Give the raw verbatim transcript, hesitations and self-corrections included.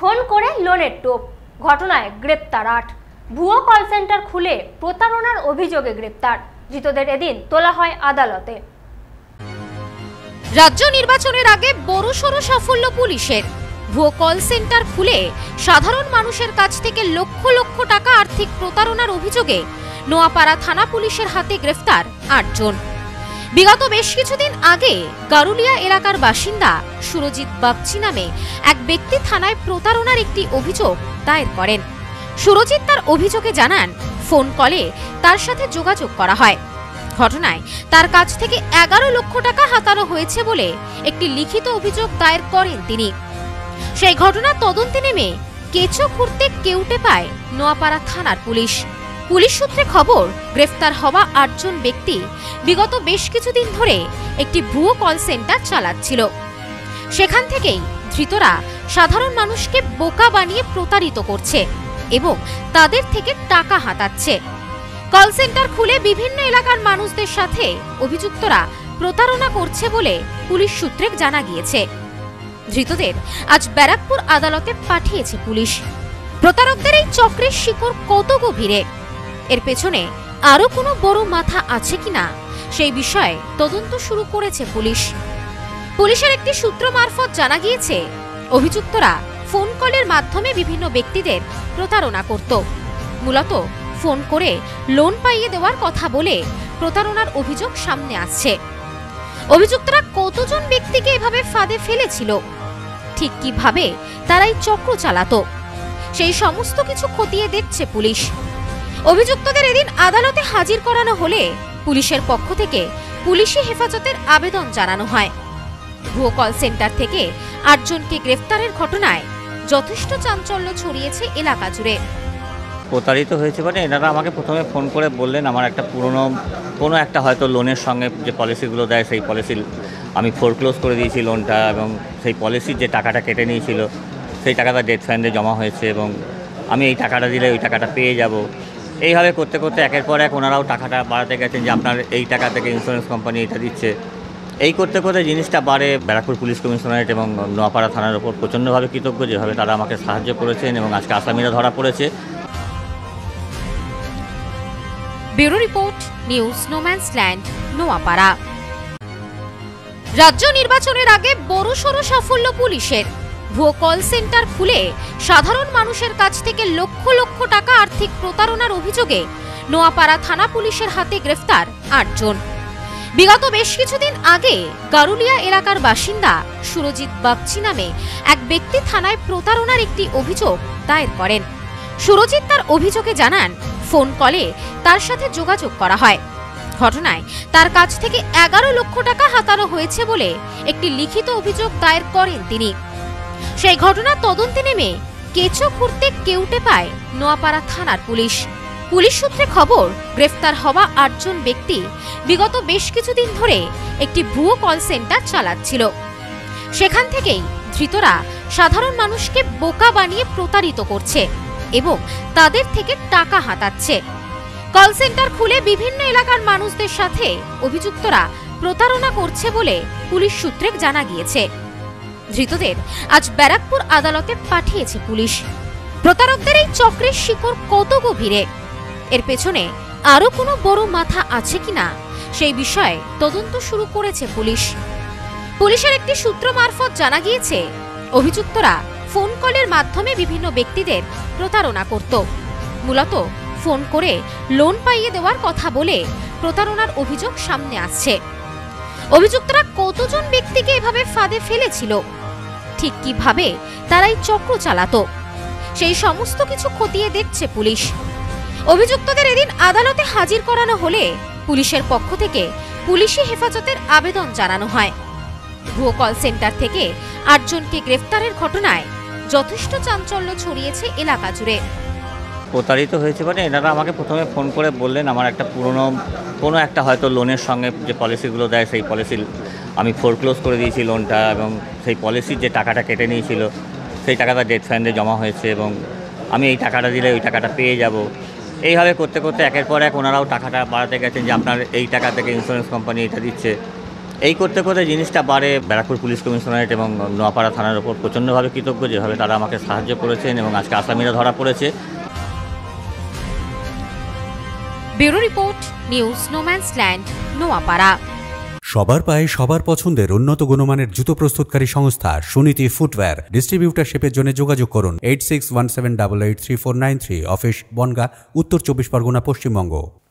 Phone করে লোনের টোপ, ঘটনায় গ্রেপ্তার আট। ভুয়ো কল সেন্টার খুলে প্রতারণার অভিযোগে গ্রেপ্তার, ধৃতদের এদিন তোলা হয় আদালতে। রাজ্য নির্বাচনের আগে বড়সড় সাফল্য পুলিশের। ভুয়ো কল সেন্টার খুলে সাধারণ মানুষের কাছ থেকে লক্ষ লক্ষ টাকা আর্থিক প্রতারণার অভিযোগে নোয়াপাড়া থানা পুলিশের হাতে গ্রেফতার আটজন। বিগত বেশ কিছুদিন আগে গারুলিয়া এলাকার বাসিন্দা সুরজিৎ বাগচি নামে এক ব্যক্তি থানায় প্রতারণার একটি অভিযোগ দায়ের করেন। সুরজিৎ তার অভিযোগে জানান, ফোন কলে তার সাথে যোগাযোগ করা হয়। ঘটনায় তার কাছ থেকে এগারো লক্ষ টাকা হাতানো হয়েছে বলে একটি লিখিত অভিযোগ দায়ের করেন তিনি। সেই ঘটনার তদন্তে নেমে কেঁচো খুঁড়তে কেউটে পায় নোয়াপাড়া থানার পুলিশ। পুলিশ সূত্রে খবর, গ্রেফতার হওয়া আটজন ব্যক্তি বিগত বেশ কিছুদিন ধরে একটি ভুয়ো কল সেন্টার চালাচ্ছিল। সেখান থেকেই ধৃতরা সাধারণ মানুষকে বোকা বানিয়ে প্রতারিত করছে এবং তাদের থেকে টাকা হাতাচ্ছে। কল সেন্টার খুলে বিভিন্ন এলাকার মানুষদের সাথে অভিযুক্তরা প্রতারণা করছে বলে পুলিশ সূত্রে জানা গিয়েছে। ধৃতদের আজ ব্যারাকপুর আদালতে পাঠিয়েছে পুলিশ। প্রতারকদের এই চক্রের শিকড় কত গভীরে, এর পেছনে আরো কোনো বড় মাথা আছে কিনা সেই বিষয়ে তদন্ত শুরু করেছে পুলিশ। পুলিশের একটি সূত্র মারফত জানা গিয়েছে, অভিযুক্তরা ফোন কলের মাধ্যমে বিভিন্ন ব্যক্তিদের প্রতারণা করত। মূলত ফোন করে লোন পাইয়ে দেওয়ার কথা বলে প্রতারণার অভিযোগ সামনে আসছে। অভিযুক্তরা কতজন ব্যক্তিকে এভাবে ফাঁদে ফেলেছিল, ঠিক কিভাবে তারা এই চক্র চালাতো, সেই সমস্ত কিছু খতিয়ে দেখছে পুলিশ। অভিযুক্তদের এদিন আদালতে হাজির করানো হলে পুলিশের পক্ষ থেকে পুলিশি হেফাজতের আবেদন জানানো হয়। ভুয়ো কল সেন্টার থেকে আটজনকে গ্রেফতারের ঘটনায় যথেষ্ট চাঞ্চল্য ছড়িয়েছে এলাকা জুড়ে। প্রতারিত হয়েছে মানে এনারা আমাকে প্রথমে ফোন করে বললেন, আমার একটা পুরনো কোনো একটা হয়তো লোনের সঙ্গে যে পলিসিগুলো দেয় সেই পলিসি আমি ফোরক্লোজ করে দিয়েছি লোনটা, এবং সেই পলিসির যে টাকাটা কেটে নিয়েছিল সেই টাকাটা ডেট ফাইন্ডে জমা হয়েছে এবং আমি এই টাকাটা দিলে ওই টাকাটা পেয়ে যাব। এইভাবে করতে করতে একের পর এক ওনারাও টাকাটা বাড়াতে গেছেন যে আপনার এই টাকা থেকে ইন্স্যুরেন্স কোম্পানি এটা দিচ্ছে। এই করতে করতে জিনিসটা বাড়ে। ব্যারাকপুর পুলিশ কমিশনারেট এবং নোয়াপাড়া থানার ওপর প্রচণ্ডভাবে কৃতজ্ঞ, যেভাবে তারা আমাকে সাহায্য করেছেন এবং আজকে আসামিরা ধরা পড়েছে। Bureau report, news no man's land, Noapara. রাজ্য নির্বাচনের আগে বড়সড় সাফল্য পুলিশের। ভুয়ো কল সেন্টার খুলে সাধারণ মানুষের কাছ থেকে লক্ষ লক্ষ টাকা আর্থিক প্রতারণার অভিযোগে নোয়াপাড়া থানা পুলিশের হাতে গ্রেফতার আটজন। বিগত বেশ কিছুদিন আগে গারুলিয়া এলাকার বাসিন্দা সুরজিৎ বাগচি নামে এক ব্যক্তি থানায় প্রতারণার একটি অভিযোগ দায়ের করেন। সুরজিৎ তার অভিযোগে জানান, ফোন কলে তার সাথে যোগাযোগ করা হয়। ঘটনায় তার কাছ থেকে এগারো লক্ষ টাকা হাতানো হয়েছে বলে একটি লিখিত অভিযোগ দায়ের করেন তিনি। সেই ঘটনার তদন্তে নেমে কেঁচো খুঁড়তে কেউটে পায় নোয়াপাড়া থানার পুলিশ। পুলিশ সূত্রে খবর, গ্রেফতার হওয়া আটজন ব্যক্তি বিগত বেশ কিছুদিন ধরে একটি ভুয়ো কল সেন্টার চালাচ্ছিল। সেখান থেকেই ধৃতরা সাধারণ মানুষকে বোকা বানিয়ে প্রতারিত করছে এবং তাদের থেকে টাকা হাতাচ্ছে। কল সেন্টার খুলে বিভিন্ন এলাকার মানুষদের সাথে অভিযুক্তরা প্রতারণা করছে বলে পুলিশ সূত্রে জানা গিয়েছে। ধৃতদের আজ ব্যারাকপুর আদালতে পাঠিয়েছে পুলিশ। প্রতারকদের এই চক্রের শিকড় কত গভীরে, এর পেছনে আরো কোনো বড় মাথা আছে কিনা সেই বিষয়ে তদন্ত শুরু করেছে পুলিশ। পুলিশের একটি সূত্র মারফত জানা গিয়েছে, অভিযুক্তরা ফোন কলের মাধ্যমে বিভিন্ন ব্যক্তিদের প্রতারণা করত। মূলত ফোন করে লোন পাইয়ে দেওয়ার কথা বলে প্রতারণার অভিযোগ সামনে আসছে। অভিযুক্তরা কতজন ব্যক্তিকে এভাবে ফাঁদে ফেলেছিল, ঠিক কিভাবে তারা এই চক্র চালাতো, সেই সমস্ত কিছু খতিয়ে দেখছে পুলিশ। অভিযুক্তদের এদিন আদালতে হাজির করানো হলে পুলিশের পক্ষ থেকে পুলিশি হেফাজতের আবেদন জানানো হয়। ভুয়ো কল সেন্টার থেকে আটজনকে গ্রেফতারের ঘটনায় যথেষ্ট চাঞ্চল্য ছড়িয়েছে এলাকা জুড়ে। প্রতারিত হয়েছে মানে এনারা আমাকে প্রথমে ফোন করে বললেন, আমার একটা পুরনো কোনো একটা হয়তো লোনের সঙ্গে যে পলিসিগুলো দেয় সেই পলিসি আমি ফোরক্লোজ করে দিয়েছি লোনটা, এবং সেই পলিসির যে টাকাটা কেটে নিয়েছিল সেই টাকাটা ডেট ফাইন্ডে জমা হয়েছে এবং আমি এই টাকাটা দিলে ওই টাকাটা পেয়ে যাব। এইভাবে করতে করতে একের পর এক ওনারাও টাকাটা বাড়াতে গেছেন যে আপনার এই টাকা থেকে ইন্স্যুরেন্স কোম্পানি এটা দিচ্ছে। এই করতে করতে জিনিসটা বাড়ে। ব্যারাকপুর পুলিশ কমিশনারেট এবং নোয়াপাড়া থানার ওপর প্রচণ্ডভাবে কৃতজ্ঞ, যেভাবে তারা আমাকে সাহায্য করেছেন এবং আজকে আসামিরা ধরা পড়েছে। Bureau report, news no man's land, Noapara. সবার পায়ে সবার পছন্দের উন্নত গুণমানের জুতো প্রস্তুতকারী সংস্থা সুনীতি ফুটওয়্যার। ডিস্ট্রিবিউটারশিপের জন্য যোগাযোগ করুন eight six one seven double eight three four nine three. Office Bangaon, উত্তর চব্বিশ পরগনা, পশ্চিমবঙ্গ।